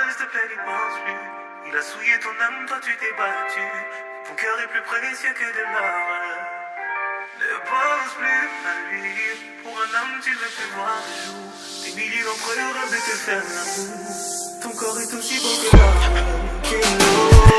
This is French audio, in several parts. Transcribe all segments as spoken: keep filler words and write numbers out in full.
s'il te plaît, n'y pense plus. Il a souillé ton âme, toi tu t'es battu. Ton cœur est plus précieux que de l'or. Ne pense plus à lui. Pour un homme, tu ne veux plus voir le jour. Des milliers d'entre eux rêvent de te faire l'amour. Ton corps est aussi beau que l'or. Que l'or.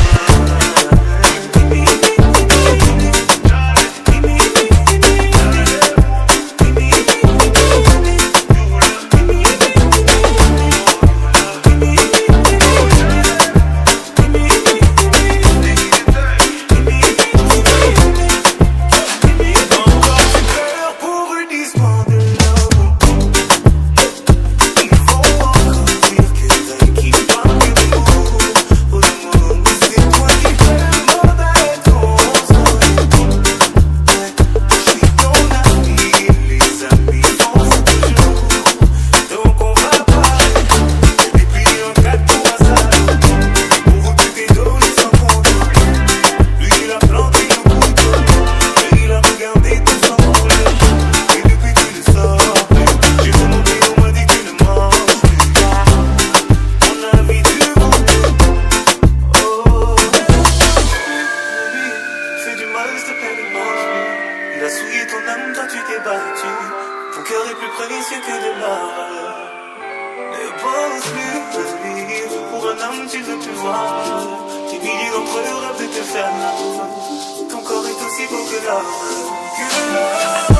Il a souillé ton âme, toi tu t'es battu. Ton cœur est plus précieux que de l'or. Ne pense plus à lui. Pour un homme tu ne veux plus voir. Des milliers d'entre eux rêvent de te faire l'amour. Ton corps est aussi beau que l'or. Que l'or.